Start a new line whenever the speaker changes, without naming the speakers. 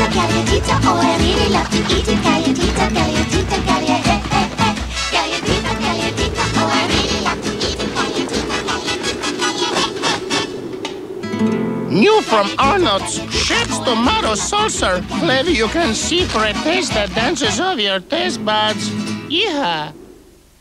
galletita, oh, I really love to eat it. Galletita, galletita, galletita, hey, hey, hey. Galletita, galletita, oh, I really love to eat it. Galletita, galletita.
New from Arnott's Chips Tomato Salsa. Flavor you can see for a taste that dances over your taste buds. Yeehaw!